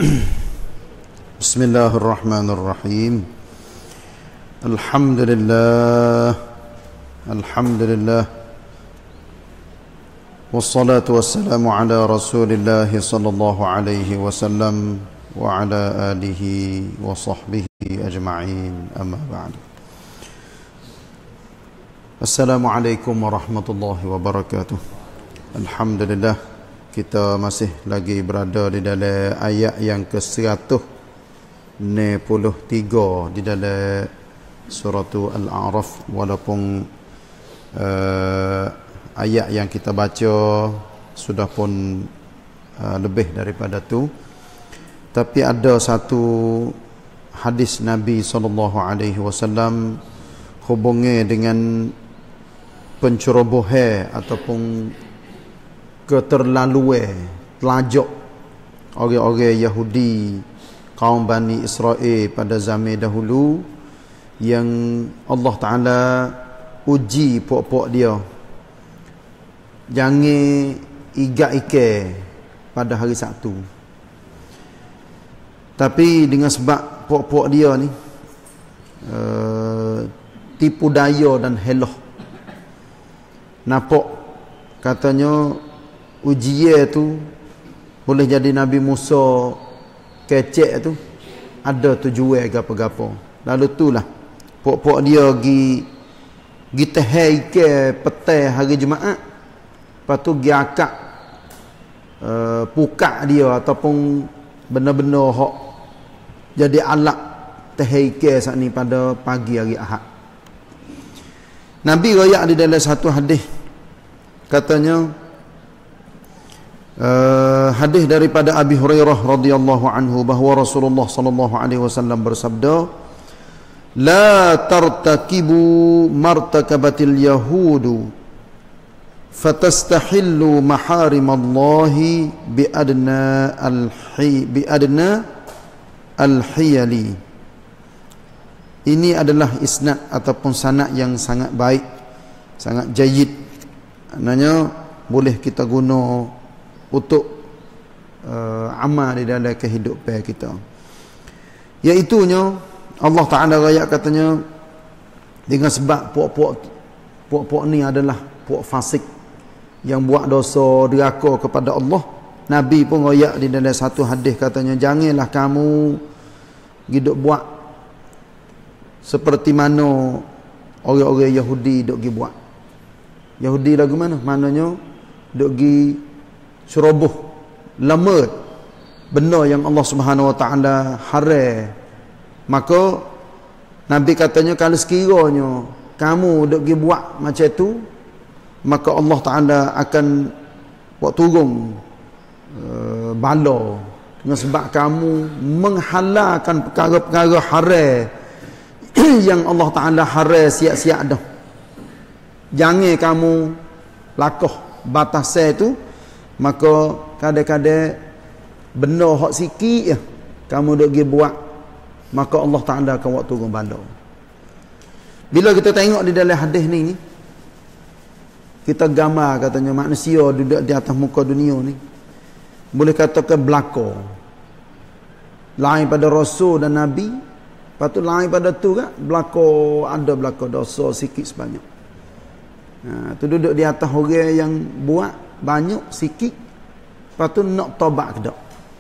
Bismillahirrahmanirrahim. Alhamdulillah. Alhamdulillah. Wassalatu wassalamu ala Rasulillah sallallahu alaihi wasallam wa ala alihi wa sahbihi ajma'in. Amma ba'd. Assalamualaikum warahmatullahi wabarakatuh. Alhamdulillah, kita masih lagi berada di dalam ayat yang ke-163 di dalam surah Al-A'raf. Walaupun ayat yang kita baca sudah pun lebih daripada tu, tapi ada satu hadis Nabi SAW hubungnya dengan pencerobohan ataupun keterlaluan telajak orang-orang Yahudi kaum Bani Israel pada zaman dahulu, yang Allah Ta'ala uji pok-pok dia jangan igak-ikai pada hari Sabtu. Tapi dengan sebab pok-pok dia ni tipu daya dan helah, nampak katanya ujian tu boleh jadi Nabi Musa kecek tu ada tujuan gapo-gapo. Lalu itulah pok-pok dia gi tehai ke petang hari Jumaat, lepas tu gi akak pukak dia ataupun benda-benda hak jadi alat tehai ke saat ni pada pagi hari Ahad. Nabi royak di dalam satu hadis, katanya hadis daripada Abi Hurairah radhiyallahu anhu bahawa Rasulullah sallallahu alaihi wasallam bersabda, la tartakibu martakabatil yahudu fatastahillu maharimallahi biadna al-hiyali. Ini adalah isnad ataupun sanad yang sangat baik, sangat jayid. Maknanya boleh kita guna untuk amal di dalam kehidupan kita. Iaitunya Allah Ta'ala rakyat katanya, dengan sebab puak-puak ni adalah puak fasik yang buat dosa deraka kepada Allah. Nabi pun rakyat di dalam satu hadis katanya, janganlah kamu hidup buat seperti mana orang-orang Yahudi duk gi buat. Yahudi lagu mana? Maknanya duk gi ceroboh, lemut benda yang Allah Subhanahu Wa Taala haram. Maka Nabi katanya, kalau sekiranya kamu duk pergi buat macam tu, maka Allah Taala akan buat turun bala dengan sebab kamu menghalalkan perkara-perkara haram yang Allah Taala haram siap-siap dah. Jangan kamu lakoh batas tu. Maka kadang-kadang benda hak sikit je kamu duk pergi buat, maka Allah Ta'ala akan buat turun bala. Bila kita tengok di dalam hadis ni, kita gambar katanya manusia duduk di atas muka dunia ni, boleh katakan belaka lain pada Rasul dan Nabi. Lepas tu lain pada tu kan belaka dosa sikit sebanyak. Tu duduk di atas orang yang buat banyak sikit, lepas tu nak tobat ke tak.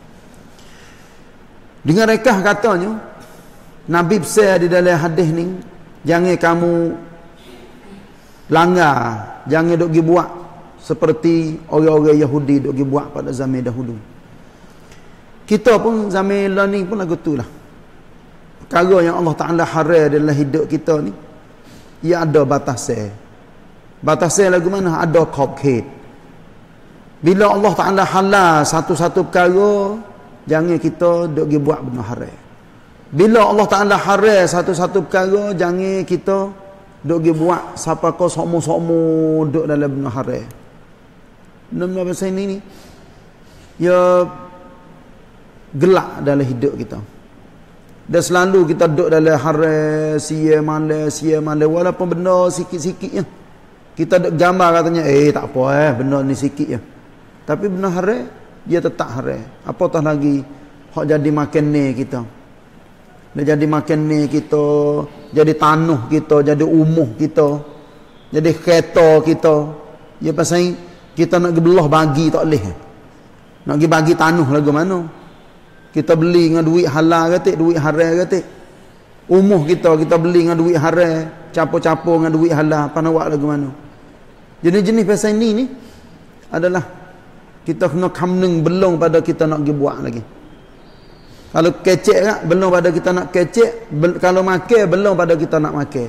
Dengan rekah katanya Nabi besar di dalam hadis ni, jangan kamu langgar, jangan duk pergi buat seperti orang-orang Yahudi duk pergi buat pada zaman dahulu. Kita pun zaman ni pun lagu tu lah. Perkara yang Allah Ta'ala haram dalam hidup kita ni, ia ada batasnya. Batasnya lagu mana? Ada cupcake. Bila Allah Ta'ala halal satu-satu perkara, jangan kita duk pergi buat benda haram. Bila Allah Ta'ala haram satu-satu perkara, jangan kita duk pergi buat siapa kau sokmo-sokmo duk dalam benda haram. Benda bahasa ini ni, ya gelak dalam hidup kita. Dan selalu kita duk dalam haram, sia malam, walaupun benda sikit-sikit je. Kita duk gambar katanya, tak apa benda ni sikit je. Tapi benda haram, dia tetap haram. Apatah lagi hak jadi makan ni kita. Dia jadi makan ni kita, jadi tanah kita, jadi umuh kita, jadi kereta kita. Ya pasal kita nak belah bagi tak boleh. Nak pergi bagi tanah lagu mana? Kita beli dengan duit halal ke duit haram ke umuh kita beli dengan duit haram, capo-capo dengan duit halal, apa nak buat lagu mana? Jenis-jenis pasal ni adalah kita kena kamneng belum pada kita nak pergi buat lagi. Kalau kecek kan belum pada kita nak kecek, kalau makan belum pada kita nak makan.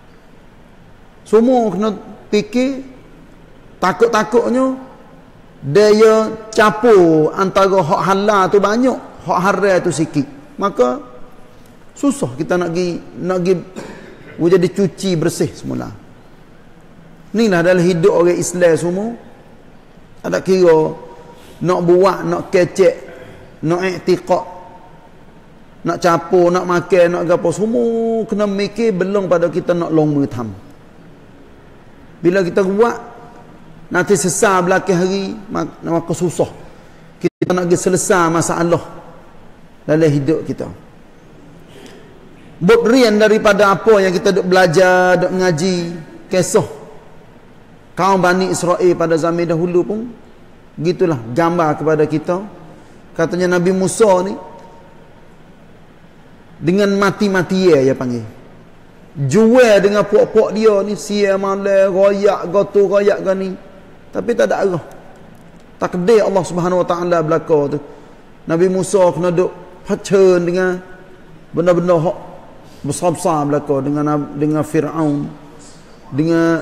Semua kena fikir takut-takutnya dia campur antara hak halal tu banyak, hak haram tu sikit. Maka susah kita nak pergi jadi cuci bersih semula. Inilah dalam hidup orang Islam semua. Ada kira nak buat, nak kecek, nak i'tiqad, nak capur, nak makan, nak apa, semua kena mikir belum pada kita nak long bertam. Bila kita buat, nanti sesal belakang hari, maka susah. Kita nak pergi selesai masalah dalam hidup kita. Bukrian daripada apa yang kita duk belajar, duk ngaji, kisah kaum Bani Israel pada zaman dahulu pun gitulah gambar kepada kita. Katanya Nabi Musa ni dengan mati-matian dia panggil. Jual dengan pok-pok dia ni, sia malai, royak, gotu royak gani. Tapi tak ada arah. Takdir Allah Subhanahu Wa Taala belaka tu. Nabi Musa kena duk pacen dengan benda-benda hak besar-besar belaka dengan Firaun, dengan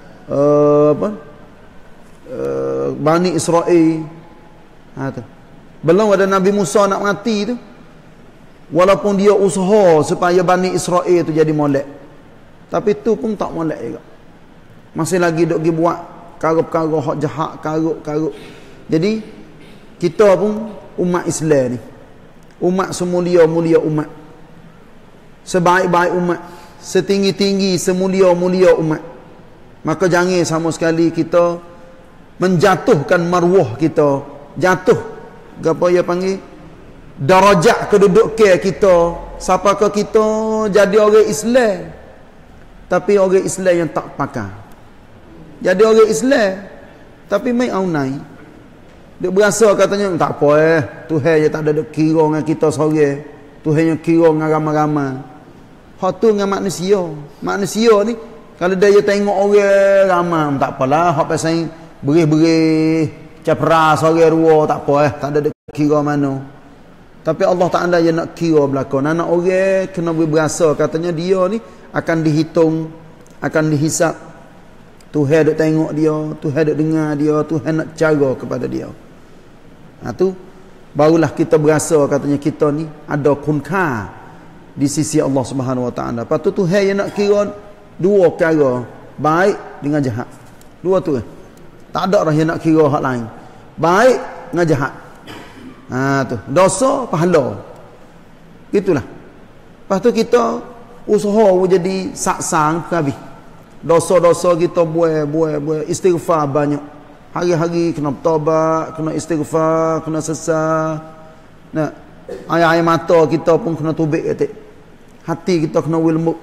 Bani Israel. Tu. Belum ada Nabi Musa nak mati tu. Walaupun dia usaha supaya Bani Israel tu jadi molek, tapi tu pun tak molek juga. Masih lagi duk pergi buat perkara-perkara hak jahat, karuk-karuk. Jadi kita pun umat Islam ni, umat semulia-mulia umat, sebaik-baik umat, setinggi-tinggi semulia-mulia umat. Maka jangan sama sekali kita menjatuhkan maruah kita, jatuh apa dia panggil darajat kedudukan kita. Siapakah kita jadi orang Islam tapi orang Islam yang tak pakar, jadi orang Islam tapi mai aunai, dia berasa katanya tak apa Tuhan je tak ada kira dengan kita seorang, Tuhan yang kira dengan ramai-ramai. Hak tu dengan manusia ni kalau dia tengok orang ramai tak apalah, hak pasal berih-berih capra seorang dua tak apa tak ada kira mana. Tapi Allah Ta'ala yang nak kira belakang. Anak orang kena berasa katanya dia ni akan dihitung, akan dihisap. Tuhan duk tengok dia, Tuhan duk dengar dia, Tuhan nak cara kepada dia. Tu barulah kita berasa katanya kita ni ada kunka di sisi Allah Subhanahu Wa Ta'ala. Lepas tu Tuhan yang nak kira dua perkara, baik dengan jahat. Dua tu. Tak ada orang yang nak kira hak lain. Baik dengan jahat. Tu dosa pahala. Itulah. Lepas tu kita usaha jadi saksang habis. Dosa-dosa kita buat istighfar banyak. Hari-hari kena bertaubat, kena istighfar, kena sesal. Nah, air mata kita pun kena tubik ketik. Hati kita kena wilmuk.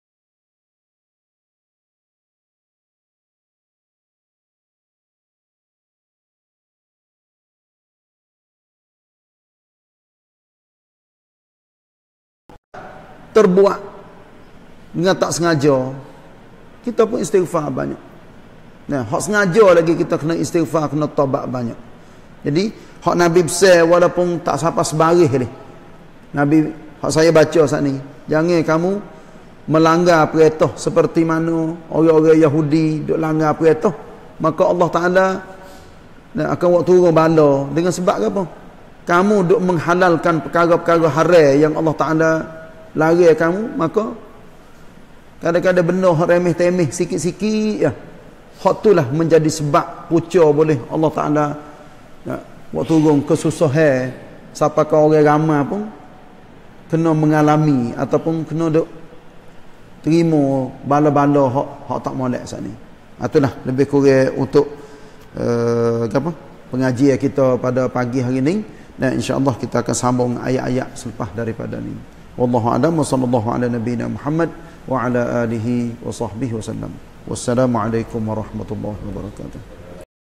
Terbuat dengan tak sengaja, kita pun istighfar banyak. Nah, hak sengaja lagi kita kena istighfar, kena taubat banyak. Jadi hak Nabi besar walaupun tak siapa sebaris ni. Nabi hak saya baca saat ni, jangan kamu melanggar perintah seperti mana orang-orang Yahudi duk langgar perintah, maka Allah Taala akan buat turun bala dengan sebab apa? Kamu duk menghalalkan perkara-perkara haram yang Allah Taala lari kamu, maka kadang-kadang benda hak remeh-temeh sikit-sikit ya, hak itulah menjadi sebab punca boleh Allah Taala buat turun kesusahan. Siapakah orang ramai pun kena mengalami ataupun kena duk terima bala-bala hak tak molek sat ni. Itulah lebih kurang untuk pengajian kita pada pagi hari ni. Dan insya-Allah kita akan sambung ayat-ayat selepas daripada ni. Wallahu a'lam wa sallallahu ala nabiyyina Muhammad wa ala alihi wa sahbihi wasallam. Wassalamualaikum warahmatullahi wabarakatuh.